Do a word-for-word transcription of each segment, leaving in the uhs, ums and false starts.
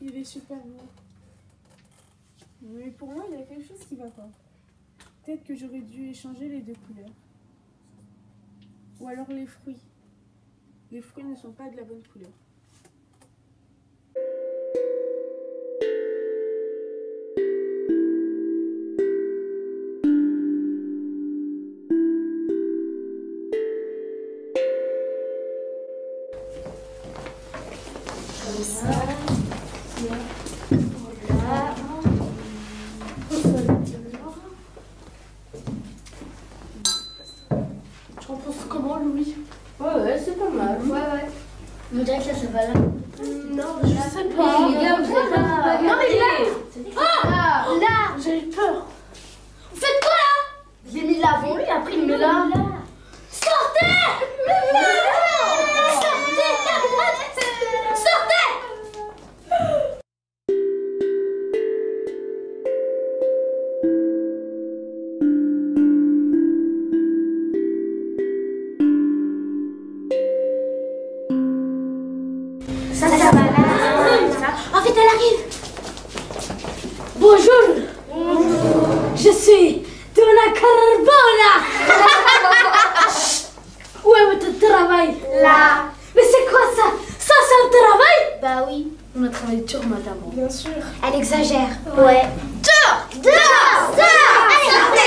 Il est super beau. Mais pour moi, il y a quelque chose qui va pas. Peut-être que j'aurais dû échanger les deux couleurs. Ou alors les fruits. Les fruits ne sont pas de la bonne couleur. Comme ça. Voilà. Tu en penses comment, Louis? Ouais, ouais, c'est pas mal. Ouais, ouais. On dirait que ça, ça va là. Non, je sais pas. Les gars, vous êtes là. Non, mais là. Ah, là. J'ai eu peur. Vous faites quoi là? Je l'ai mis là avant lui, après il me met là. Sortez! Mais non! Sortez! Sortez! Ça, ça va là. En fait, elle arrive. Bonjour. Bonjour. Je suis Donna Carbona. Où est votre travail? Là. Mais c'est quoi ça? Ça, c'est un travail? Bah oui. On a travaillé dur, madame. Bien sûr. Elle exagère. Ouais. Dur! Dur! Dur! Allez,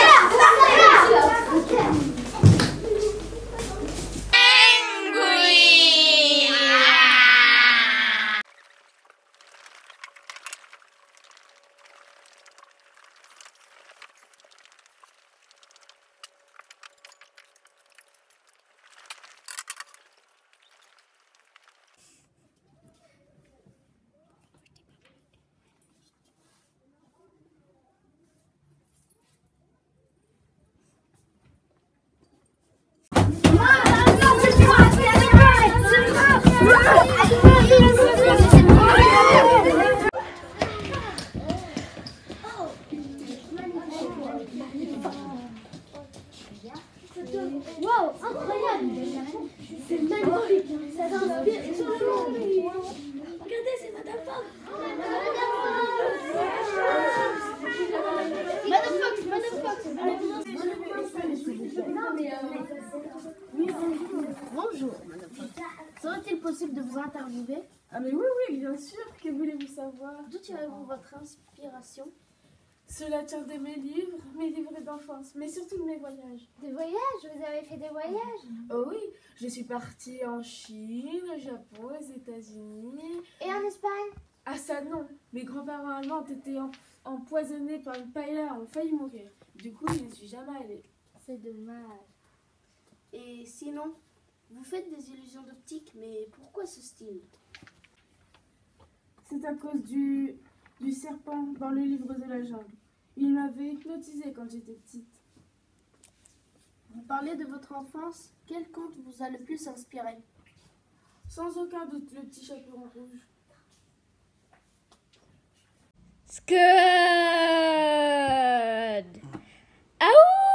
wow, incroyable! C'est magnifique! Ça inspire sur le monde! Regardez, c'est Madame Fox! Madame Fox! Madame Fox! Bonjour, Madame Fox. Serait-il possible de vous interviewer? Ah mais oui, oui, bien sûr. Que voulez-vous savoir? D'où tirez-vous votre inspiration? Cela tient de mes livres, mes livres d'enfance, mais surtout de mes voyages. Des voyages? Vous avez fait des voyages? Oh oui, je suis partie en Chine, au Japon, aux États-Unis. Et en Espagne? Ah ça non, mes grands-parents allemands ont été em- empoisonnés par une paella, ont failli mourir. Du coup, je n'y suis jamais allée. C'est dommage. Et sinon, vous faites des illusions d'optique, mais pourquoi ce style? C'est à cause du, du serpent dans le livre de la jungle. Il m'avait hypnotisée quand j'étais petite. Vous parlez de votre enfance. Quel conte vous a le plus inspiré? Sans aucun doute, le petit chaperon rouge. Scud! Aouh!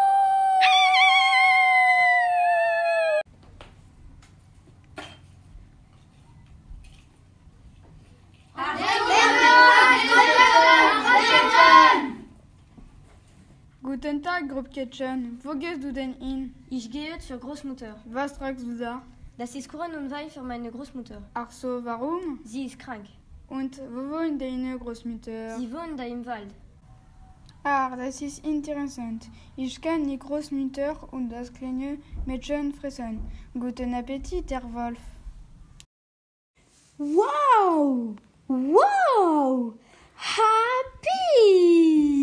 Guten Tag, Gruppchen. Wo gehst du denn hin? Ich gehe zur Großmutter. Was tragst du da? Das ist Kohlenunweih für meine Großmutter. Ach so, warum? Sie ist krank. Und wo wohnt deine Großmutter? Sie wohnt da im Wald. Ah, das ist interessant. Ich kann die Großmutter und das kleine Mädchen fressen. Guten Appetit, Herr Wolf. Wow! Wow! Happy!